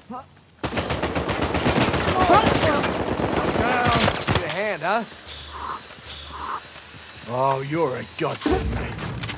Need a hand, huh? Oh, you're a godsend, mate.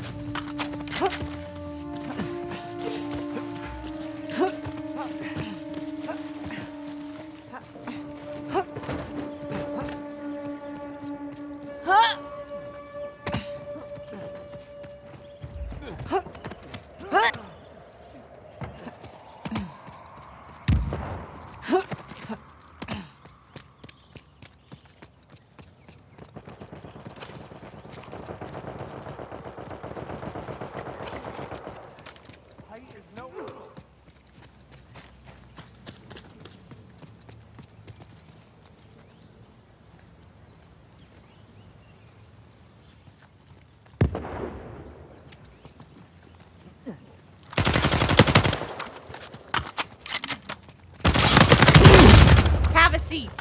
Have a seat.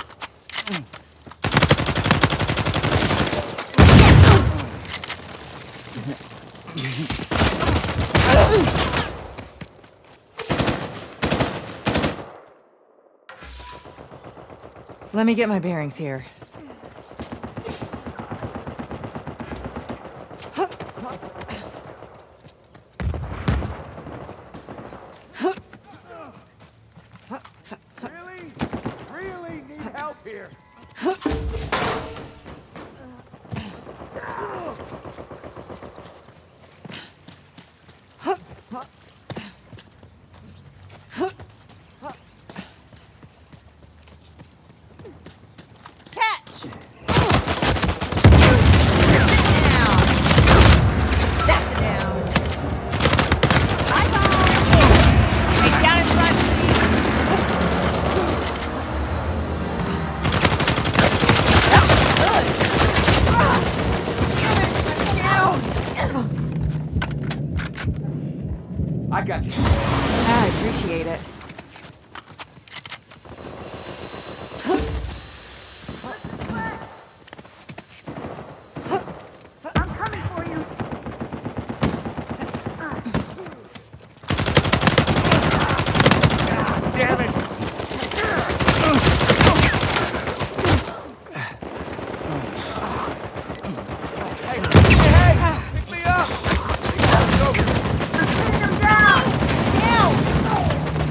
Let me get my bearings here. Really need help here. Catch. Down. That's a down. Bye-bye. Hey, down in front. I got you. I appreciate it. I'm coming for you. Damn it! Hey, pick me up! Putting him down. Down.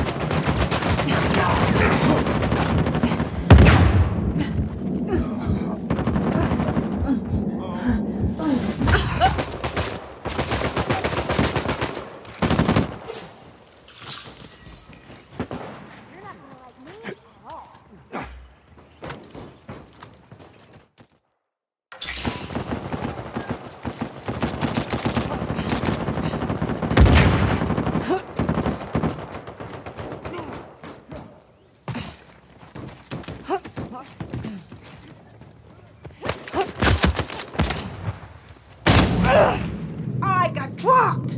I got dropped.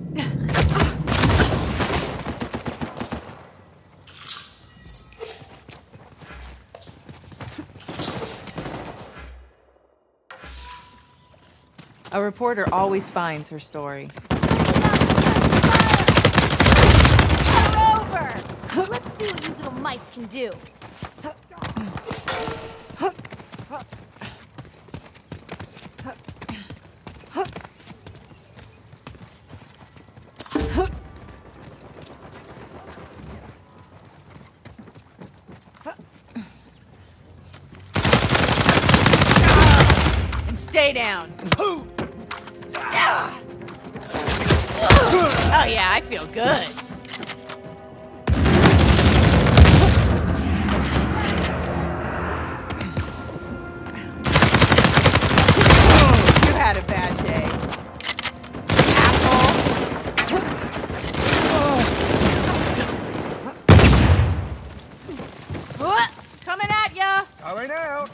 A reporter always finds her story. Over. Let's see what you little mice can do. And stay down. Oh yeah, I feel good. You had a bad day. Asshole. Coming at ya. Coming out!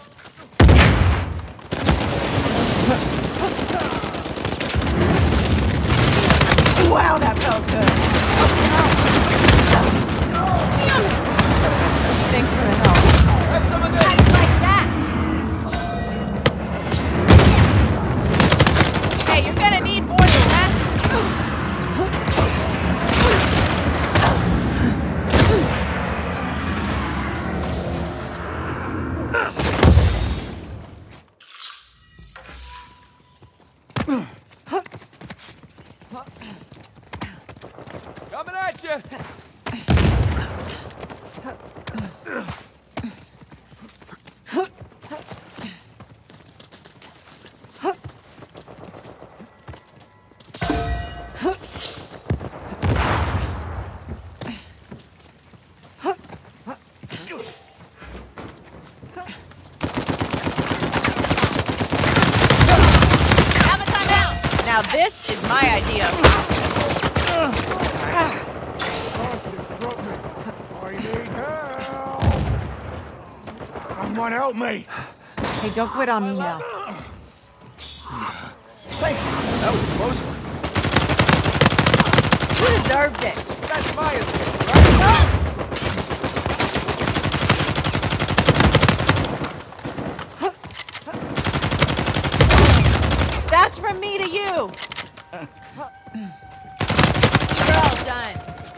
Wow, that felt good. Someone help me! Hey, don't quit on me now. Thank you. That was a close one. You deserved it. That's my escape, right? That's from me to you. You're all done.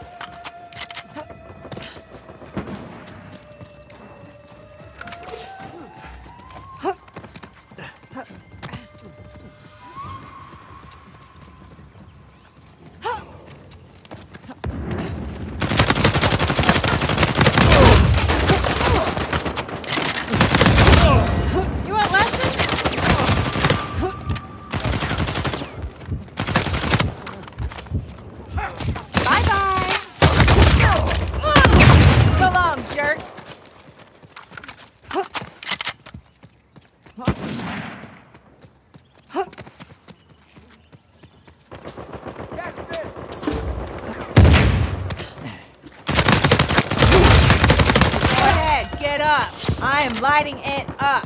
You want lessons? Bye-bye. So long, jerk. Catch this. Go ahead, get up. I am lighting it up.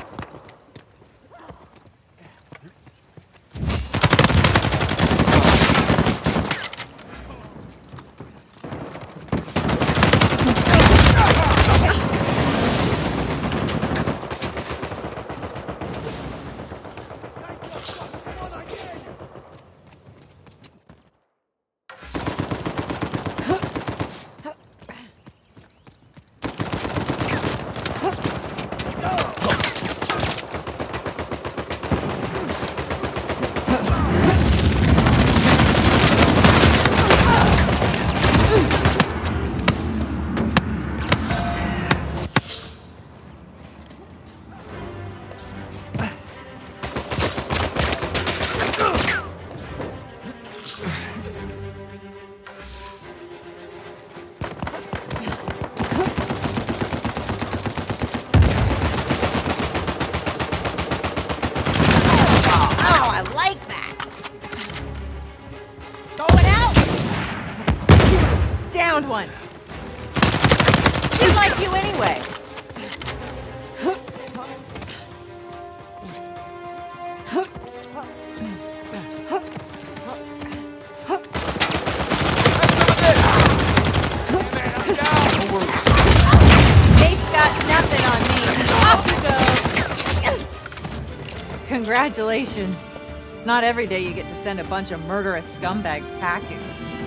Oh, I like that. Going out. Downed one. He's like you anyway. Nate's got nothing on me. Off you go. Congratulations. It's not every day you get to send a bunch of murderous scumbags packing.